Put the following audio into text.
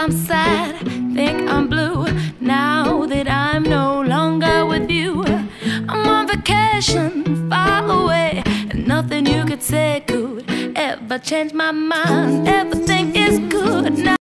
I'm sad, think I'm blue, now that I'm no longer with you. I'm on vacation, far away, and nothing you could say could ever change my mind. Everything is good now.